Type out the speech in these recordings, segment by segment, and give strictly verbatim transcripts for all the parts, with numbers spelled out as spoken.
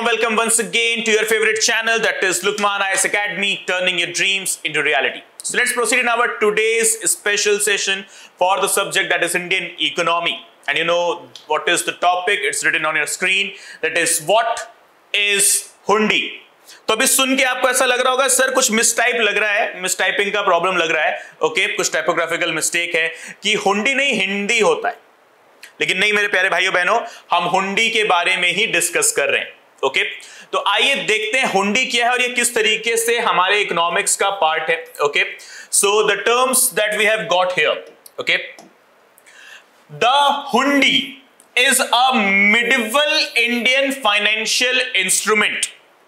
welcome once again to your favorite channel, that is Luqman I A S Academy, turning your dreams into reality. So let's proceed in our today's special session for the subject that is Indian economy. And you know what is the topic? It's written on your screen. That is, what is हुंडी? तो अभी सुन के आपको ऐसा लग रहा होगा sir कुछ मिसटाइप लग रहा है, मिसटाइपिंग का प्रॉब्लम लग रहा है, ओके okay, कुछ टाइपोग्राफिकल मिस्टेक है कि हुंडी नहीं हिंदी होता है। लेकिन नहीं मेरे प्यारे भाइयों बहनों, हम हुंडी के बारे में ही डिस्कस कर रहे हैं। Okay okay? तो आइए देखते हैं हुंडी क्या है और ये किस तरीके से हमारे इकोनॉमिक्स का पार्ट है। Okay, so the terms that we have got here. Okay, the hundi is a medieval Indian financial instrument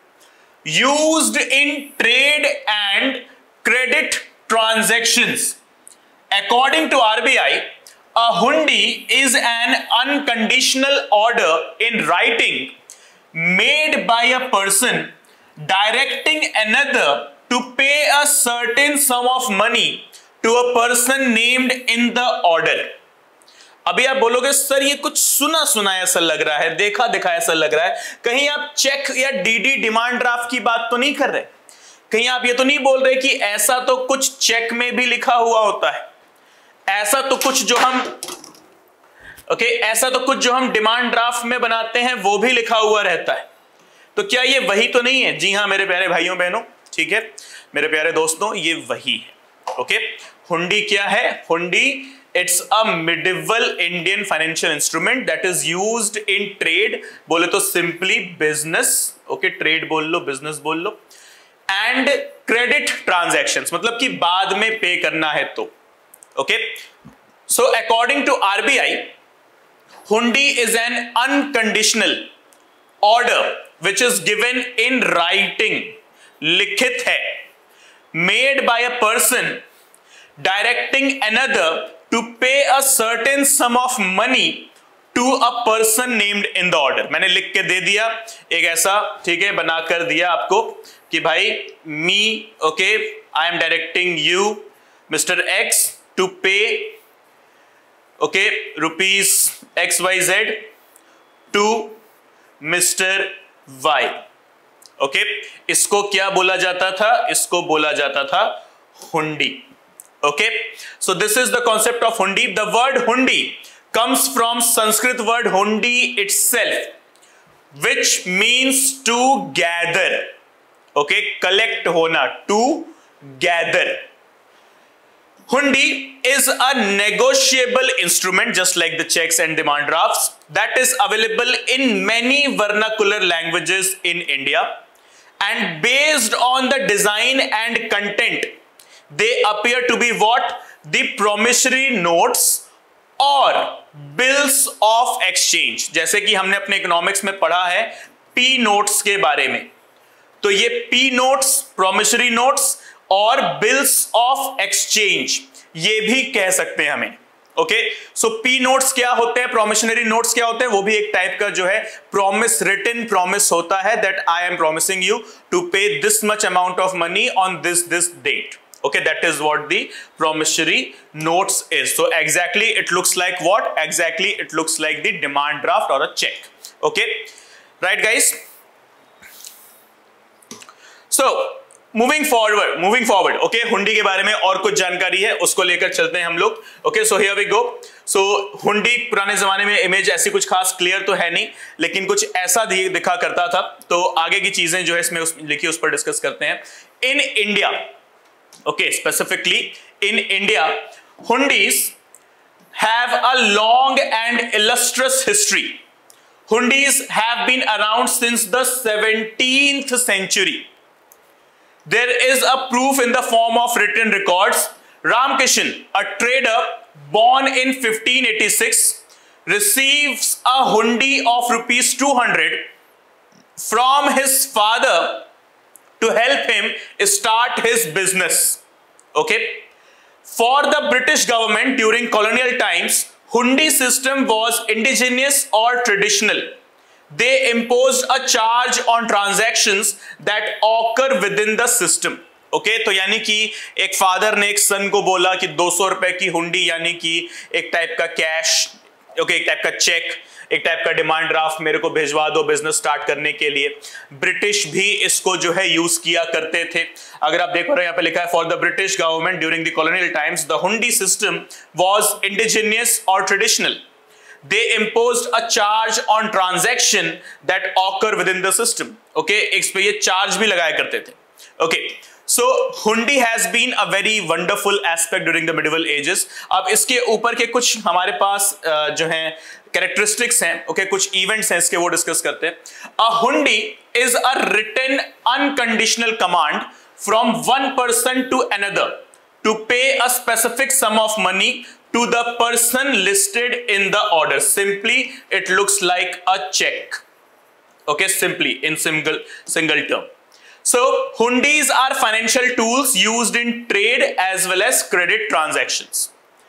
used in trade and credit transactions. According to R B I, a hundi is an unconditional order in writing made by a person directing another to pay a certain sum of money to a person named in the order. अभी आप बोलोगे sir ये कुछ सुना सुना ऐसा लग रहा है, देखा देखा ऐसा लग रहा है, कहीं आप चेक या डीडी डिमांड ड्राफ्ट की बात तो नहीं कर रहे? कहीं आप ये तो नहीं बोल रहे कि ऐसा तो कुछ चेक में भी लिखा हुआ होता है, ऐसा तो कुछ जो हम ओके okay, ऐसा तो कुछ जो हम डिमांड ड्राफ्ट में बनाते हैं वो भी लिखा हुआ रहता है। तो क्या ये वही तो नहीं है? जी हाँ मेरे प्यारे भाइयों बहनों, ठीक है मेरे प्यारे दोस्तों, ये वही है। Okay okay? हुंडी क्या है? हुंडी It's a medieval Indian financial instrument that is used in trade, बोले तो simply business, okay, trade बोल लो, business बोल लो, and credit transactions, मतलब कि बाद में पे करना है तो, okay. So according to R B I, hundi is an unconditional order which is given in writing, लिखित है, made by a person directing another to pay a certain sum of money to a person named in the order. मैंने लिख के दे दिया एक ऐसा, ठीक है, बना कर दिया आपको कि भाई me okay I am directing you mister X to pay okay rupees X Y Z to mister Y. Okay, इसको क्या बोला जाता था? इसको बोला जाता था हुंडी। Okay, so this is the concept of hundi. The word hundi comes from Sanskrit word hundi itself, which means to gather. Okay, collect hona, to gather. Hundi is a negotiable instrument just like the checks and demand drafts that is available in many vernacular languages in India, and based on the design and content they appear to be what? The promissory notes or bills of exchange. जैसे कि हमने अपने economics में पढ़ा है P notes के बारे में, तो ये पी नोट्स, promissory notes और bills of exchange ये भी कह सकते हैं हमें। ओके, सो पी नोट्स क्या होते हैं, promissory notes क्या होते हैं? वो भी एक टाइप का जो है प्रॉमिस, रिटन प्रॉमिस होता है that I am promising you to pay this much amount of money on this this date. Okay, that is what the promissory notes is. So exactly it looks like what? Exactly it looks like the demand draft or a check. Okay, right guys? So moving forward, moving forward, okay, हुंडी के बारे में और कुछ जानकारी है उसको लेकर चलते हैं हम लोग। Okay, so here we go. So हुंडी पुराने जमाने में इमेज ऐसी कुछ खास क्लियर तो है नहीं, लेकिन कुछ ऐसा दिखा करता था। तो आगे की चीजें जो है इसमें उस, लिखी उस पर डिस्कस करते हैं। In India, okay, specifically in India, hundis have a long and illustrious history. Hundis have been around since the seventeenth century. There is a proof in the form of written records. Ramkishan, a trader born in fifteen eighty-six, receives a hundi of rupees two hundred from his father to help him start his business. Okay, for the British government during colonial times, hundi system was indigenous or traditional. They imposed a charge on transactions that occur within the system. Okay okay, तो यानी कि एक father ने एक सन को बोला कि दो सौ रुपए की हुंडी यानी कि एक टाइप का कैश ओके, एक टाइप का चेक, एक टाइप का डिमांड ड्राफ्ट मेरे को भिजवा दो बिजनेस स्टार्ट करने के लिए। ब्रिटिश भी इसको जो है यूज किया करते थे। अगर आप देखो यहाँ पे लिखा है for the British government during the colonial times the hundi system was indigenous और ट्रेडिशनल। They imposed a charge on transaction that occur within the system. Okay, इस पे ये चार्ज भी लगाया करते थे। Okay, so हुंडी has been a very wonderful aspect during the medieval ages. अब इसके ऊपर के कुछ हमारे पास uh, जो हैं कैरेक्टरिस्टिक्स हैं, ओके okay, कुछ इवेंट्स हैं इसके, वो डिस्कस करते हैं। A हुंडी is a written unconditional command from one person to another to pay a specific sum of money to the person listed in the order. Simply it looks like a check. Okay, simply in single single term. So hundis are financial tools used in trade as well as credit transactions.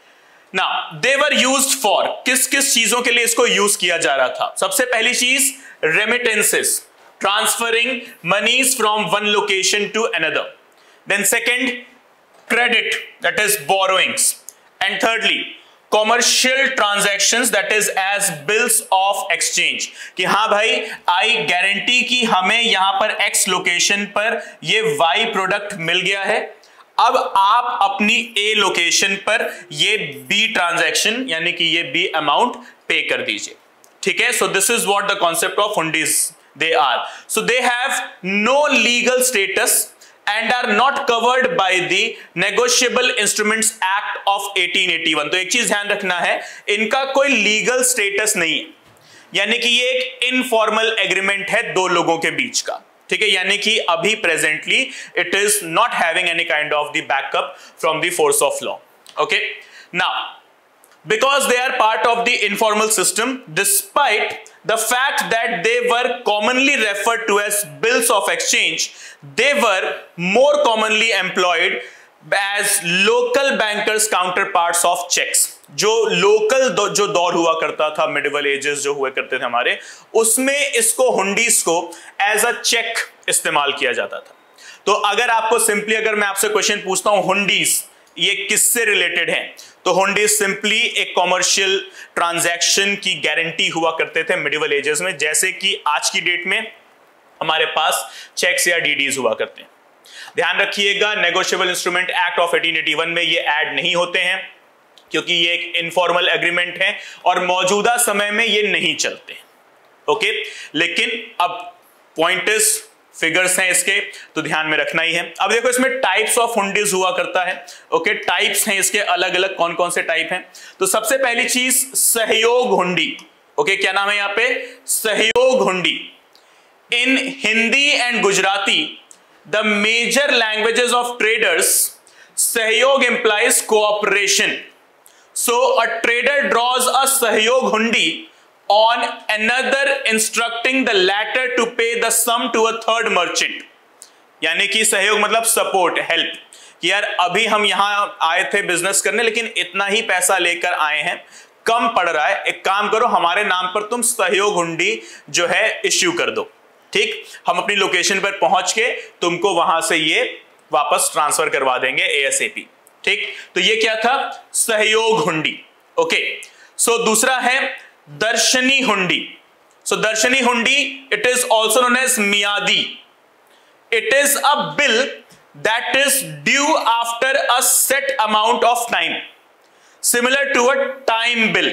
Now they were used for किस किस चीजों के लिए इसको use किया जा रहा था? सबसे पहली चीज remittances, transferring monies from one location to another. Then second, credit, that is borrowings. And thirdly, commercial transactions, that is as bills of exchange, कि हाँ भाई आई गारंटी कि हमें यहां पर X लोकेशन पर ये Y प्रोडक्ट मिल गया है, अब आप अपनी A लोकेशन पर ये B ट्रांजैक्शन यानी कि ये B अमाउंट पे कर दीजिए। ठीक है, so this is what the concept of hundis they are. So they have no legal status and are not covered by the Negotiable Instruments Act of eighteen eighty-one। तो एक चीज ध्यान रखना है, इनका कोई लीगल स्टेटस नहीं है, यानी कि ये एक इनफॉर्मल एग्रीमेंट है दो लोगों के बीच का। ठीक है, यानी कि अभी presently it is not having any kind of the backup from the force of law. Okay, now because they are part of the informal system, despite the fact that they were commonly referred to as bills of exchange, they were more commonly employed as local bankers counterparts of checks। जो local दो, जो दौर हुआ करता था, medieval edges जो हुआ करते थे हमारे, उसमें इसको हुंडीज को एज अ चेक इस्तेमाल किया जाता था। तो अगर आपको सिंपली अगर मैं आपसे क्वेश्चन पूछता हूं हुंडीज ये किससे रिलेटेड हैं, तो हुंडी सिंपली एक कॉमर्शियल ट्रांजैक्शन की गारंटी हुआ करते थे मिडिवल एजेस में, जैसे कि आज की डेट में हमारे पास चेक्स या डीडीज हुआ करते हैं। ध्यान रखिएगा, negotiable instrument act of eighteen eighty one में ये ऐड नहीं होते हैं, क्योंकि ये एक इनफॉर्मल एग्रीमेंट है और मौजूदा समय में ये नहीं चलते। ओके, लेकिन अब पॉइंट इज फिगर्स हैं इसके, तो ध्यान में रखना ही है। अब देखो इसमें टाइप्स ऑफ हुंडीज हुआ करता है। ओके, टाइप्स हैं इसके अलग अलग, कौन कौन से टाइप हैं? तो सबसे पहली चीज सहयोग हुंडी। ओके, क्या नाम है यहाँ पे? सहयोग hundi. In Hindi and Gujarati, the major languages of traders, सहयोग implies cooperation. So a trader draws a सहयोग hundi on another instructing the latter to pay the sum to a third merchant। यानी कि सहयोग मतलब सपोर्ट, हेल्प, कि यार अभी हम यहां आए थे बिजनेस करने, लेकिन इतना ही पैसा लेकर आए हैं, कम पड़ रहा है, एक काम करो हमारे नाम पर तुम सहयोग हुंडी जो है इश्यू कर दो। ठीक, हम अपनी लोकेशन पर पहुंच के तुमको वहां से ये वापस ट्रांसफर करवा देंगे एएसएपी। ठीक, तो ये क्या था? सहयोग हुंडी। ओके, सो दूसरा है दर्शनी हुंडी। सो दर्शनी hundi, it is also known as मियादी। It is a bill that is due after a set amount of time, similar to a time bill.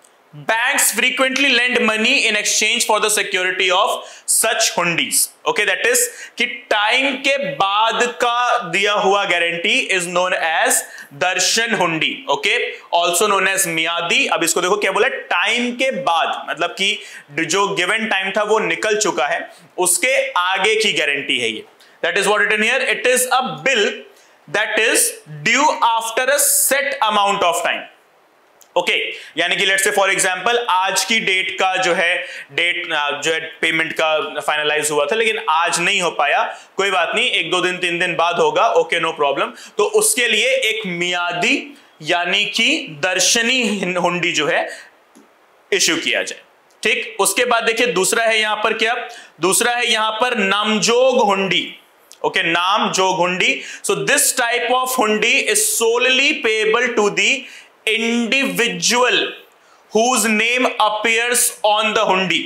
Banks frequently lend money in exchange for the security of such hundis. Okay, that is कि time के बाद का दिया हुआ guarantee is known as दर्शन hundi. Okay, also known as मियादी। अब इसको देखो क्या बोला, टाइम के बाद, मतलब कि जो गिवन टाइम था वो निकल चुका है, उसके आगे की गारंटी है ये। That is what written here. It is a bill that is due after a set amount of time. Okay okay, यानी कि लेट्स से फॉर एग्जांपल आज की डेट का जो है डेट जो है पेमेंट का फाइनलाइज हुआ था, लेकिन आज नहीं हो पाया, कोई बात नहीं, एक दो दिन तीन दिन बाद होगा, ओके नो प्रॉब्लम। तो उसके लिए एक मियादी यानी कि दर्शनी हुंडी जो है इश्यू किया जाए। ठीक, उसके बाद देखिए दूसरा है यहां पर क्या, दूसरा है यहां पर नामजोग हुंडी। ओके, नाम जोग hundi. So this type of hundi is solely payable to the individual whose name appears on the hundi.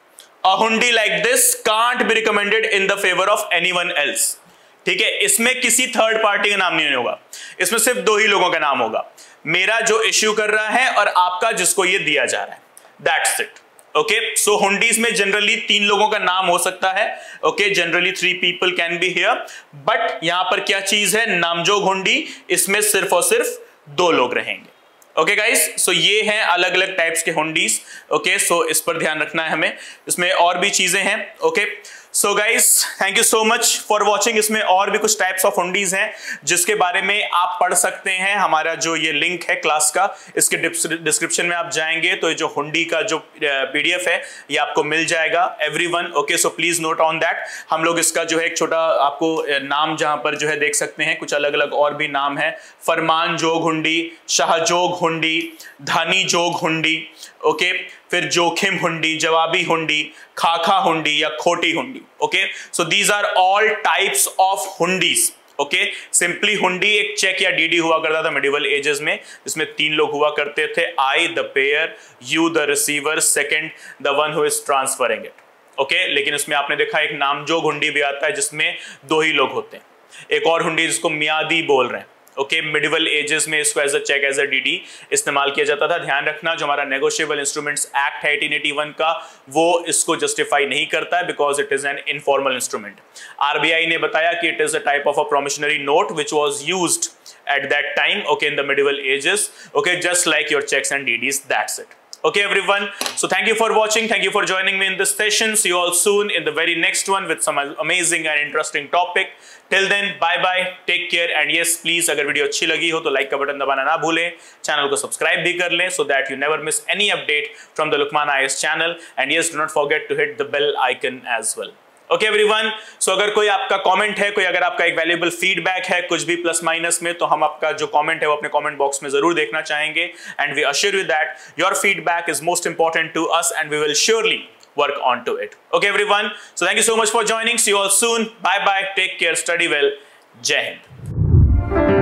A hundi like this can't be recommended in the favor of anyone else. ठीक है, इसमें किसी थर्ड पार्टी का नाम नहीं होगा, इसमें सिर्फ दो ही लोगों का नाम होगा, मेरा जो इश्यू कर रहा है और आपका जिसको ये दिया जा रहा है. That's it. Okay, so hundis में जनरली तीन लोगों का नाम हो सकता है. Okay, generally three people can be here, but यहां पर क्या चीज है, नामजोग हुंडी, इसमें सिर्फ और सिर्फ दो लोग रहेंगे. ओके गाइस, सो ये हैं अलग अलग टाइप्स के हुंडीज. ओके, सो इस पर ध्यान रखना है हमें. इसमें और भी चीजें हैं. Okay, so guys thank you so much for watching. इसमें और भी कुछ टाइप्स ऑफ हुंडीज हैं जिसके बारे में आप पढ़ सकते हैं. हमारा जो ये लिंक है क्लास का, इसके डिस्क्रिप्शन में आप जाएंगे तो ये जो हुंडी का जो पीडीएफ है ये आपको मिल जाएगा everyone. Okay, so please note on that. हम लोग इसका जो है एक छोटा आपको नाम जहां पर जो है देख सकते हैं, कुछ अलग अलग और भी नाम है. फरमान जोग हुंडी, शाहजोग हुंडी, धानी जोग हुंडी. ओके, फिर जोखिम हुंडी, जवाबी हुंडी, खाखा हुंडी या खोटी hundi. Okay, so these are all types of hundis. Okay, simply hundi एक चेक या डीडी हुआ करता था मिडिवल एजेस में, जिसमें तीन लोग हुआ करते थे, I the payer, you the receiver, second the one who is transferring it. Okay, लेकिन इसमें आपने देखा एक नामजोग हुंडी भी आता है जिसमें दो ही लोग होते हैं. एक और हुंडी जिसको मियादी बोल रहे हैं. ओके, मिडिवल एजेस में इसको as a cheque as a DD इस्तेमाल किया जाता था. ध्यान रखना, जो हमारा नेगोशिएबल इंस्ट्रूमेंट्स एक्ट है अठारह सौ इक्यासी का, वो इसको जस्टिफाई नहीं करता है because it is an informal instrument. RBI ने बताया कि it is a type of a promissory note which was used at that time, okay, in the medieval ages. Okay, just like your checks and D Ds. That's it. Okay, everyone. So thank you for watching. Thank you for joining me in this session. See you all soon in the very next one with some amazing and interesting topic. Till then, bye bye. Take care. And yes, please, अगर video अच्छी लगी हो तो like का button दबाना ना भूलें. Channel को सब्सक्राइब भी कर लें so that you never miss any update from the Lukman I A S channel. And yes, do not forget to hit the bell icon as well. Okay everyone, so अगर कोई आपका comment है, कोई अगर आपका एक वैल्यूएबल फीडबैक है, कुछ भी प्लस माइनस में, तो हम आपका जो कमेंट है वो अपने कमेंट बॉक्स में जरूर देखना चाहेंगे. And we assure you that your feedback is most important to us and we will surely work on to it. Okay everyone, so thank you so much for joining. See you all soon. Bye bye. Take care. Study well. Jai Hind.